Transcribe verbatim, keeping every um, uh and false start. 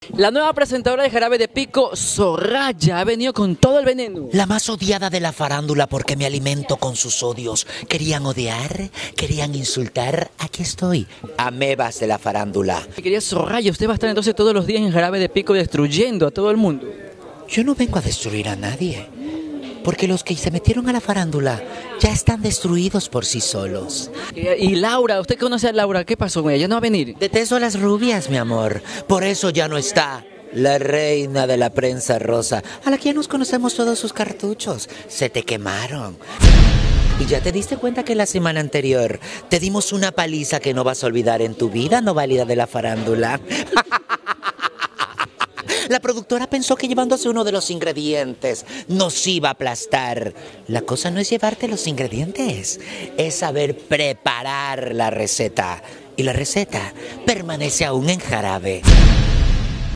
La nueva presentadora de Jarabe de Pico, Soraya, ha venido con todo el veneno. La más odiada de la farándula porque me alimento con sus odios. Querían odiar, querían insultar. Aquí estoy. Amebas de la farándula. Mi querida Soraya, usted va a estar entonces todos los días en Jarabe de Pico destruyendo a todo el mundo. Yo no vengo a destruir a nadie. Porque los que se metieron a la farándula ya están destruidos por sí solos. Y Laura, ¿usted conoce a Laura? ¿Qué pasó con ella? ¿Ya no va a venir? Detesto a las rubias, mi amor. Por eso ya no está la reina de la prensa rosa, a la que ya nos conocemos todos sus cartuchos. Se te quemaron. ¿Y ya te diste cuenta que la semana anterior te dimos una paliza que no vas a olvidar en tu vida, no válida de la farándula? La productora pensó que llevándose uno de los ingredientes nos iba a aplastar. La cosa no es llevarte los ingredientes, es saber preparar la receta. Y la receta permanece aún en Jarabe.